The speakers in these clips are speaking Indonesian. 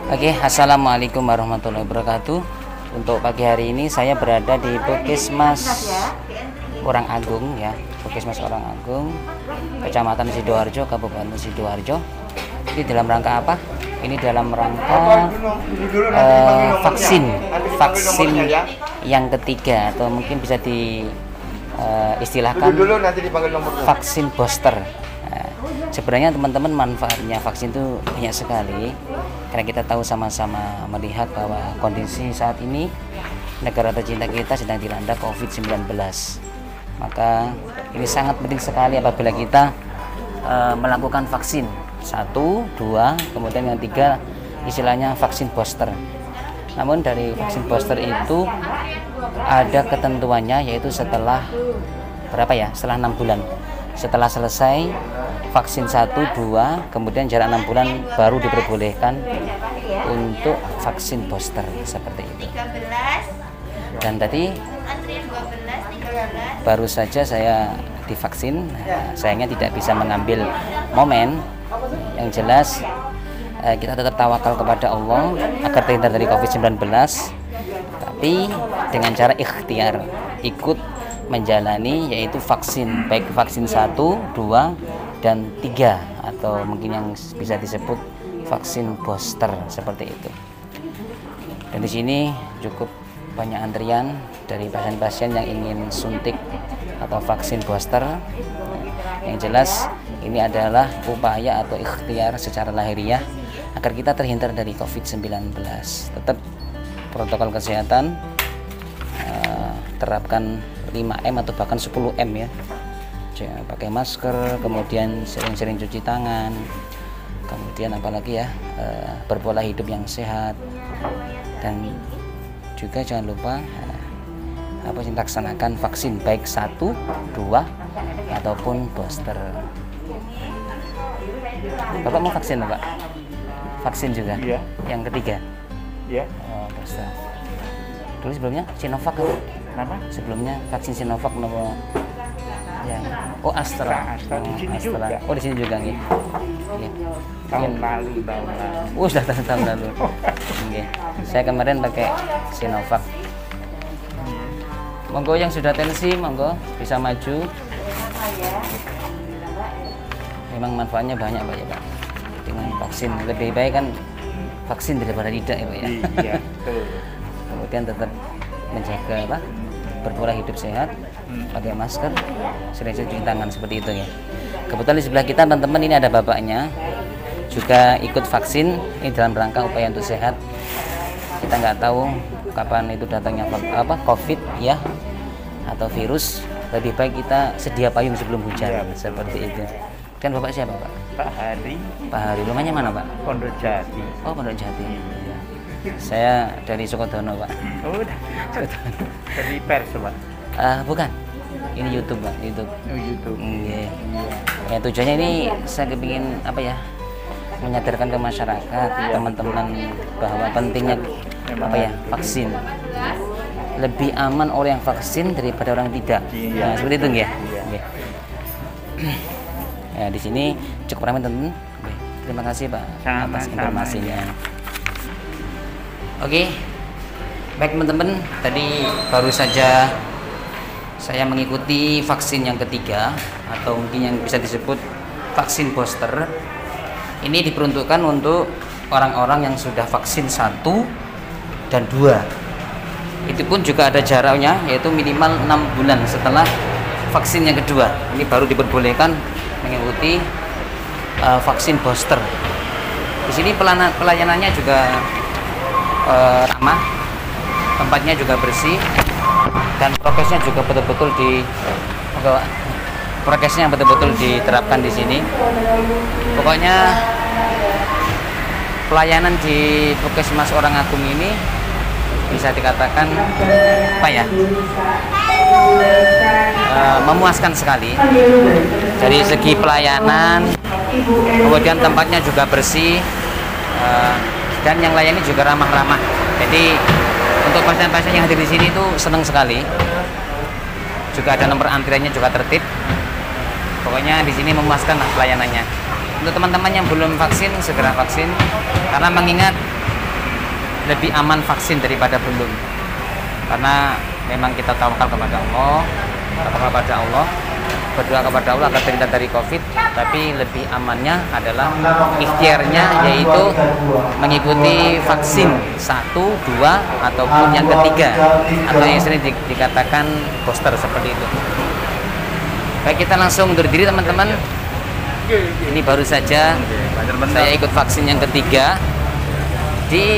Oke, assalamualaikum warahmatullahi wabarakatuh. Untuk pagi hari ini saya berada di Puskesmas Orang Agung ya, Puskesmas Orang Agung, Kecamatan Sidoarjo, Kabupaten Sidoarjo. Ini dalam rangka apa? Ini dalam rangka vaksin yang ketiga, atau mungkin bisa diistilahkan vaksin booster. Sebenarnya teman-teman, manfaatnya vaksin itu banyak sekali, karena kita tahu sama-sama melihat bahwa kondisi saat ini negara tercinta kita sedang dilanda COVID-19. Maka ini sangat penting sekali apabila kita melakukan vaksin 1, 2, kemudian yang 3 istilahnya vaksin booster. Namun dari vaksin booster itu ada ketentuannya, yaitu setelah berapa ya? Setelah 6 bulan. Setelah selesai vaksin 1, 2, kemudian jarak 6 bulan baru diperbolehkan untuk vaksin booster seperti itu. Dan tadi baru saja saya divaksin. Sayangnya tidak bisa mengambil momen. Yang jelas kita tetap tawakal kepada Allah agar terhindar dari COVID-19, tapi dengan cara ikhtiar ikut menjalani, yaitu vaksin, baik vaksin 1, 2, dan 3, atau mungkin yang bisa disebut vaksin booster seperti itu. Dan di sini cukup banyak antrian dari pasien-pasien yang ingin suntik atau vaksin booster. Yang jelas ini adalah upaya atau ikhtiar secara lahiriah agar kita terhindar dari COVID-19. Tetap protokol kesehatan, terapkan 5M atau bahkan 10M ya. Pakai masker, kemudian sering-sering cuci tangan, kemudian apalagi ya, berpola hidup yang sehat, dan juga jangan lupa laksanakan vaksin baik 1, 2, ataupun booster. Bapak mau vaksin Pak? Vaksin juga? Iya. Yang ketiga? Iya. Oh, booster. Dulu sebelumnya Sinovac kan? Kenapa? Sebelumnya vaksin Sinovac nomor yang Astra di sini juga. Oh, di sini juga nih. Iya. Tahun lalu. Sudah tahun lalu. Oke. Saya kemarin pakai Sinovac. Monggo yang sudah tensi, monggo bisa maju. Memang manfaatnya banyak Pak ya Pak. Dengan vaksin lebih baik kan vaksin daripada tidak ya Pak ya. Iya, betul. Kemudian tetap menjaga apa? Berpola hidup sehat, pakai masker, sering-sering cuci tangan seperti itu ya. Kebetulan di sebelah kita teman-teman ini ada bapaknya juga ikut vaksin. Ini dalam rangka upaya untuk sehat. Kita nggak tahu kapan itu datangnya COVID ya, atau virus. Lebih baik kita sedia payung sebelum hujan ya, seperti itu. Kan bapak siapa Pak? Pak Hari. Pak Hari, rumahnya mana Pak? Pondok Jati. Oh, Pondok Jati. Ya. Saya dari Sukodono Pak. Oh, dari pers Pak? Bukan, ini YouTube Pak, YouTube. Oh, YouTube. Iya. Ya, tujuannya ini saya kepingin apa ya, menyadarkan ke masyarakat, teman-teman, bahwa pentingnya apa ya, vaksin. Lebih aman orang yang vaksin daripada orang tidak. Nah, seperti itu ya. Iya. Ya, di sini cukup ramai teman-teman. Terima kasih Pak atas informasinya. Oke, baik teman-teman, tadi baru saja saya mengikuti vaksin yang ketiga, atau mungkin yang bisa disebut vaksin booster. Ini diperuntukkan untuk orang-orang yang sudah vaksin 1 dan 2. Itu pun juga ada jaraknya, yaitu minimal 6 bulan setelah vaksin yang kedua. Ini baru diperbolehkan mengikuti vaksin booster. Di sini pelayanannya juga ramah, tempatnya juga bersih, dan prokesnya juga betul-betul diterapkan di sini. Pokoknya pelayanan di Puskesmas Orang Agung ini bisa dikatakan apa ya, memuaskan sekali dari segi pelayanan, kemudian tempatnya juga bersih, dan yang layani juga ramah-ramah. Jadi untuk pasien-pasien yang hadir di sini itu senang sekali. Juga ada nomor antriannya juga tertib. Pokoknya di sini memuaskan pelayanannya. Untuk teman-teman yang belum vaksin, segera vaksin, karena mengingat lebih aman vaksin daripada belum, karena memang kita tawakal kepada Allah, berdoa kepada Allah agar terhindar dari COVID. Tapi lebih amannya adalah ikhtiarnya, yaitu mengikuti vaksin 1, 2 ataupun yang ketiga, atau yang sering dikatakan booster seperti itu. Baik, kita langsung undur diri teman-teman. Ini baru saja saya ikut vaksin yang ketiga di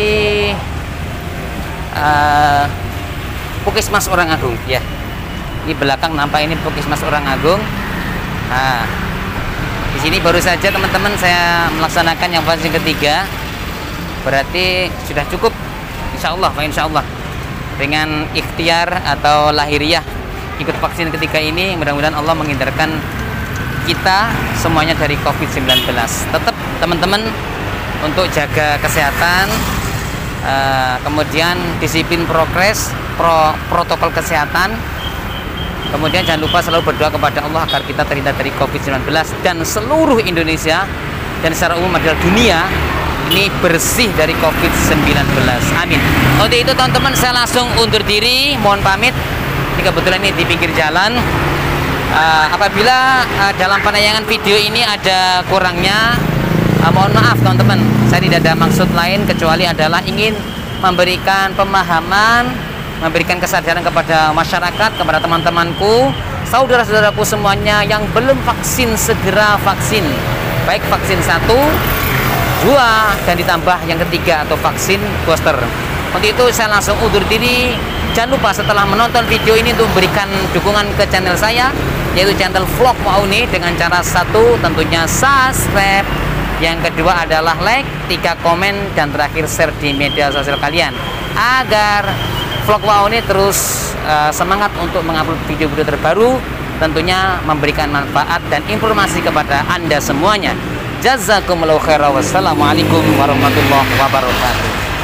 Puskesmas Orang Agung ya. Ini belakang nampak ini Puskesmas Orang Agung. Nah, di sini baru saja teman-teman saya melaksanakan yang vaksin ketiga. Berarti sudah cukup, insya Allah dengan ikhtiar atau lahiriah ikut vaksin ketiga ini. Mudah-mudahan Allah menghindarkan kita semuanya dari COVID-19. Tetap teman-teman untuk jaga kesehatan, kemudian disiplin protokol kesehatan, kemudian jangan lupa selalu berdoa kepada Allah agar kita terhindar dari COVID-19 dan seluruh Indonesia dan secara umum adalah dunia ini bersih dari COVID-19. Amin. Untuk itu teman-teman saya langsung undur diri, mohon pamit. Ini kebetulan ini di pinggir jalan. Apabila dalam penayangan video ini ada kurangnya, mohon maaf teman-teman. Saya tidak ada maksud lain kecuali adalah ingin memberikan pemahaman, memberikan kesadaran kepada masyarakat, kepada teman-temanku, saudara-saudaraku semuanya yang belum vaksin, segera vaksin. Baik vaksin 1, 2, dan ditambah yang ketiga atau vaksin booster. Untuk itu saya langsung undur diri. Jangan lupa setelah menonton video ini untuk memberikan dukungan ke channel saya, yaitu channel Vlog Wauni, dengan cara 1 tentunya subscribe, yang kedua adalah like, 3 komen, dan terakhir share di media sosial kalian agar Vlog Wauni terus semangat untuk mengupload video-video terbaru, tentunya memberikan manfaat dan informasi kepada Anda semuanya. Jazakumullahu khairan. Wassalamualaikum warahmatullahi wabarakatuh.